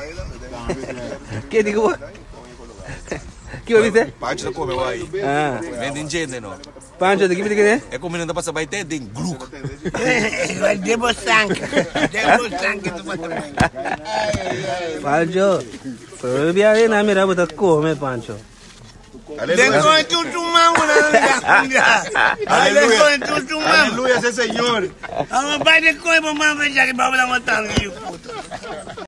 Che dico? Chi vuoi te? Pancho come vuoi? Ah. Vende in genere, no? Pancho, di chi mi dici? E come non passa by te, din gluk. Devo stanco. Pancho, quello che hai na mira buta come Pancho. Aleluya. Aleluya, ese señor. Vamos a ver cómo vamos a ver ya que vamos a matar.